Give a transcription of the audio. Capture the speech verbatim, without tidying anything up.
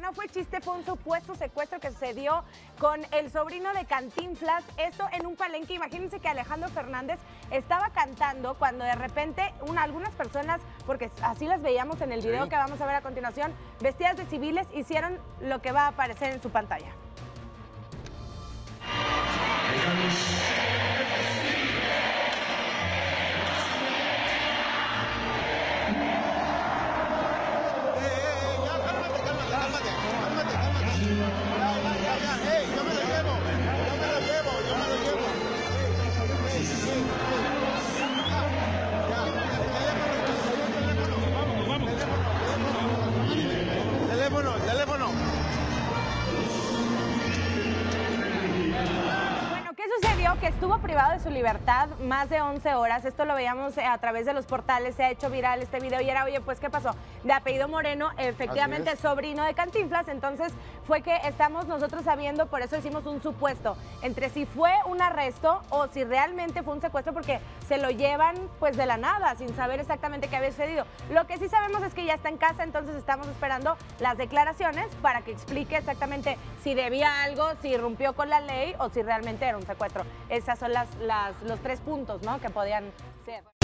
no fue chiste, fue un supuesto secuestro que se dio con el sobrino de Cantinflas, esto en un palenque. Imagínense que Alejandro Fernández estaba cantando cuando de repente una, algunas personas, porque así las veíamos en el video sí. que vamos a ver a continuación, vestidas de civiles, hicieron lo que va a aparecer en su pantalla. Teléfono, teléfono. Bueno, ¿qué sucedió? Que estuvo privado de su libertad más de once horas. Esto lo veíamos a través de los portales, se ha hecho viral este video y era, oye, pues, ¿qué pasó? De apellido Moreno, efectivamente, sobrino de Cantinflas. Entonces, fue que estamos nosotros sabiendo, por eso hicimos un supuesto, entre si fue un arresto o si realmente fue un secuestro, porque se lo llevan, pues, de la nada, sin saber exactamente qué había sucedido. Lo que sí sabemos es que ya está en casa, entonces estamos esperando las declaraciones para que explique exactamente si debía algo, si irrumpió con la ley o si realmente era un secuestro. Esas son las, las, los tres puntos, ¿no?, que podían ser.